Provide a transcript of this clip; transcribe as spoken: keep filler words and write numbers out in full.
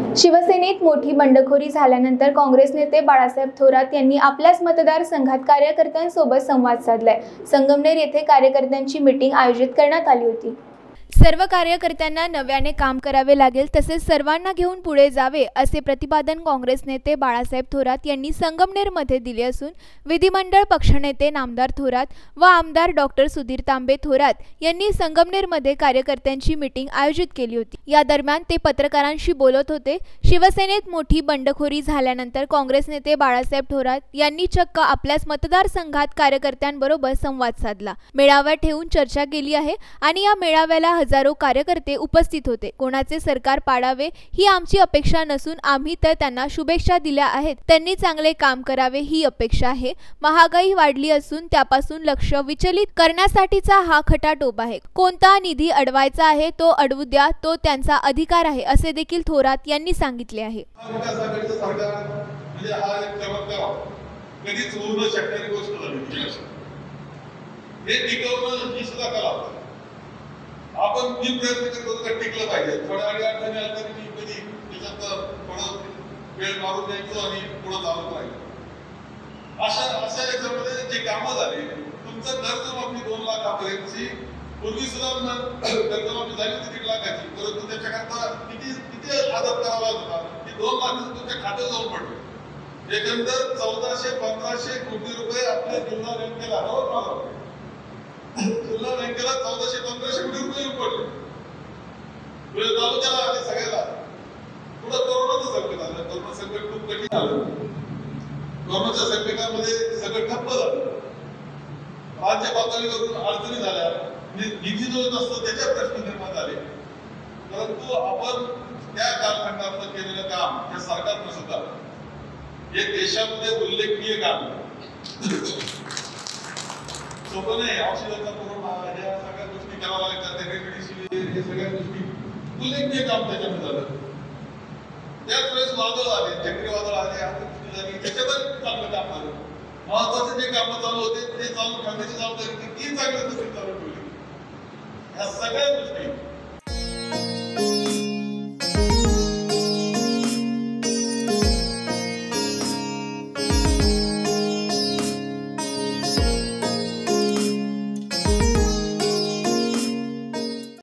शिवसेनेत मोठी बंडखोरी झाल्यानंतर काँग्रेस नेते बाळासाहेब थोरात यांनी आपल्याच मतदारसंघात कार्यकर्त्यांसोबत संवाद साधलाय। संगमनेर येथे कार्यकर्त्यांची मीटिंग आयोजित करण्यात आली होती। सर्व कार्यकर्त्यांना नव्याने काम करावे लागेल, तसेच सर्वांना घेऊन पुढे जावे असे प्रतिपादन काँग्रेस नेते बाळासाहेब थोरात यांनी संगमनेरमध्ये दिले असून विधिमंडळ पक्षनेते नामदार थोरात व आमदार डॉक्टर सुधीर तांबे थोरात यांनी संगमनेरमध्ये कार्यकर्त्यांची मीटिंग आयोजित केली होती। या दरम्यान ते पत्रकारांशी बोलत होते। शिवसेनेत मोठी बंडखोरी झाल्यानंतर काँग्रेस नेते बाळासाहेब थोरात यांनी चक्क आपल्याच मतदारसंघात कार्यकर्त्यांबरोबर संवाद साधला। मेळावा ठेवून चर्चा केली आहे आणि या मेळाव्याला हजारो कार्यकर्ते उपस्थित होते। कोणाचे सरकार पाडावे ही आमची अपेक्षा नसून आम्ही तर त्यांना शुभेच्छा दिल्या आहेत। त्यांनी चांगले काम करावे ही अपेक्षा आहे। महागाई वाढली असून त्यापासून लक्ष विचलित करण्यासाठीचा हा खटाटोप आहे। कोणता निधी अडवायचा आहे तो अडवू द्या, तो त्यांचा अधिकार आहे असे देखील थोरात यांनी सांगितले आहे। आपण जी प्रयत्न करतो ते टिकलं पाहिजे। थोड्या वेळ अडचणी आल्या तरी मी कधी त्याच्यात थोडं वेळ मारून द्यायचो आणि पुढे चालत राहिलो। अशा अशा याच्यामध्ये जे कामं झाली, तुमचं कर्जमाफी दोन लाखापर्यंतची पूर्वी सुद्धा कर्जमाफी झाली होती दीड लाखाची, परंतु त्याच्याकरता किती किती आदर करावा लागत होता की दोन लाख तुमच्या खात्यात जाऊन पडले। एकंदर चौदाशे पंधराशे कोटी रुपये आपल्या जिल्हा बँकेला हवं जिल्हा बँकेला चौदाशे पंधराशे कोटी रुपये पडले। पुढे तालुक्याला आले सगळ्याला। पुढे कोरोनाचं संकट आलं। कोरोना संकट खूप कठीण आलं। कोरोनाच्या संकटामध्ये सगळं ठप्प झालं। राज्य पातळीवरून अडचणी झाल्या, निधी जो नसतो त्याच्या प्रश्न निर्माण झाले। परंतु आपण त्या कालखंडात केलेलं काम या सरकारनं सुद्धा हे देशामध्ये उल्लेखनीय काम सोपं नाही। औषधाचा पुरवठा या सगळ्या गोष्टी कराव्या लागतात, हे सगळ्या गोष्टी उल्लेखनीय काम त्याच्यामध्ये झालं। त्याच वेळेस वादळ आले, चक्रीवादळ आले, अतिवृष्टी झाली, त्याच्यावर चांगलं काम झालं। महत्वाचे जे कामं चालू होते ते चालू ठेवण्याची जबाबदारी ती चांगल्या गोष्टी चालू ठेवली। या सगळ्या गोष्टी